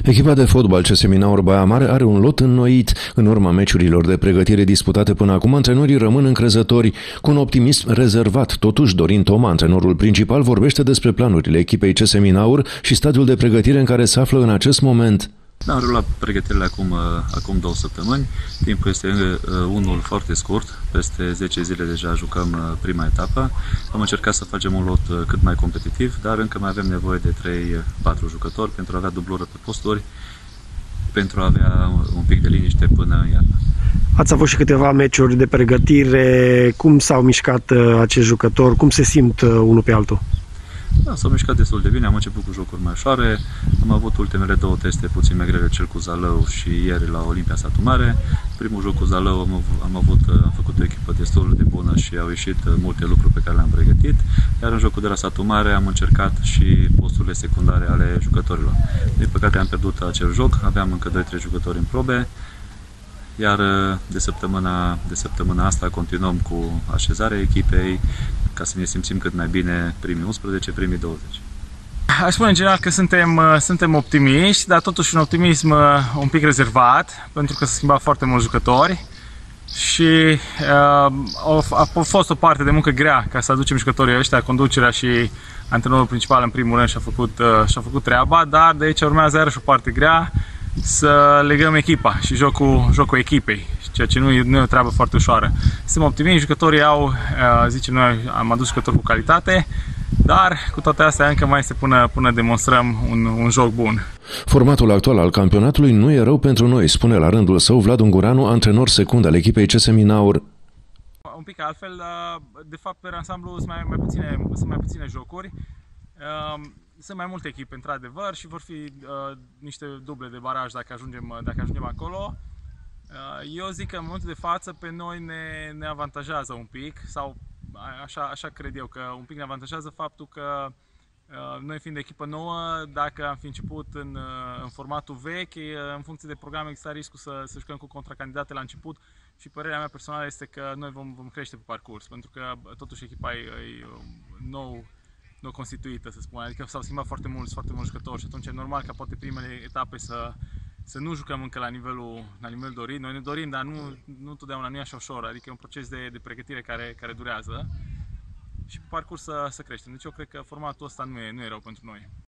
Echipa de fotbal CS Minaur Baia Mare are un lot înnoit. În urma meciurilor de pregătire disputate până acum, antrenorii rămân încrezători, cu un optimism rezervat. Totuși, Dorin Toma, antrenorul principal, vorbește despre planurile echipei CS Minaur și stadiul de pregătire în care se află în acest moment. Am rulat pregătirile acum 2 săptămâni. Timpul este unul foarte scurt. Peste 10 zile deja jucăm prima etapă. Am încercat să facem un lot cât mai competitiv, dar încă mai avem nevoie de 3-4 jucători pentru a avea dublură pe posturi, pentru a avea un pic de liniște până în iarnă. Ați avut și câteva meciuri de pregătire. Cum s-au mișcat acești jucători? Cum se simt unul pe altul? Da, s-au mișcat destul de bine, am început cu jocuri mai ușoare, am avut ultimele 2 teste puțin mai grele, cel cu Zalău și ieri la Olimpia Satu Mare. Primul joc cu Zalău am făcut o echipă destul de bună și au ieșit multe lucruri pe care le-am pregătit, iar în jocul de la Satu Mare am încercat și posturile secundare ale jucătorilor. Din păcate am pierdut acel joc, aveam încă 2-3 jucători în probe, iar de săptămâna asta continuăm cu așezarea echipei ca să ne simțim cât mai bine primii 11, primii 20. Aș spune în general că suntem optimiști, dar totuși un optimism un pic rezervat, pentru că s-au schimbat foarte mulți jucători și a fost o parte de muncă grea ca să aducem jucătorii ăștia. Conducerea și antrenorul principal în primul rând și-a făcut treaba, dar de aici urmează iarăși o parte grea, să legăm echipa și jocul echipei, ceea ce nu e o treabă foarte ușoară. Suntem optimiști, jucătorii zicem noi, am adus jucători cu calitate, dar cu toate astea încă mai este până demonstrăm un joc bun. Formatul actual al campionatului nu e rău pentru noi, spune la rândul său Vlad Ungureanu, antrenor secund al echipei CS Minaur. Un pic altfel, de fapt pe ansamblu sunt mai puține jocuri. Sunt mai multe echipe, într-adevăr, și vor fi niște duble de baraj dacă ajungem acolo. Eu zic că în momentul de față pe noi ne avantajează un pic, sau așa cred eu, că un pic ne avantajează faptul că noi fiind echipă nouă, dacă am fi început în formatul vechi, în funcție de program exista riscul să jucăm cu contracandidate la început și părerea mea personală este că noi vom crește pe parcurs, pentru că totuși echipa e nou constituită, să spun, adică s-au schimbat foarte mulți jucători și atunci e normal ca poate primele etape să nu jucăm încă la nivelul dorit. Noi ne dorim, dar nu totdeauna nu e așa ușor, adică e un proces de pregătire care durează și pe parcurs să creștem. Deci eu cred că formatul ăsta nu e rău pentru noi.